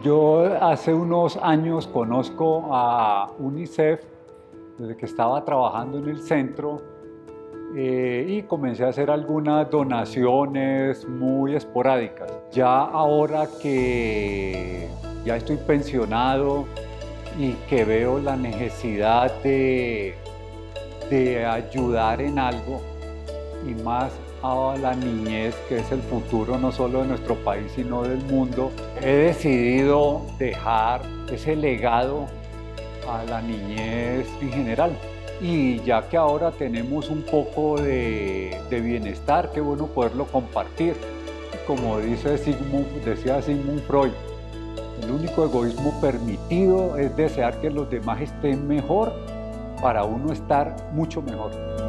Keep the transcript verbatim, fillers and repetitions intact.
Yo hace unos años conozco a UNICEF desde que estaba trabajando en el centro eh, y comencé a hacer algunas donaciones muy esporádicas. Ya ahora que ya estoy pensionado y que veo la necesidad de, de ayudar en algo y más a la niñez, que es el futuro no solo de nuestro país, sino del mundo, he decidido dejar ese legado a la niñez en general. Y ya que ahora tenemos un poco de, de bienestar, qué bueno poderlo compartir. Como dice Sigmund, decía Sigmund Freud, el único egoísmo permitido es desear que los demás estén mejor para uno estar mucho mejor.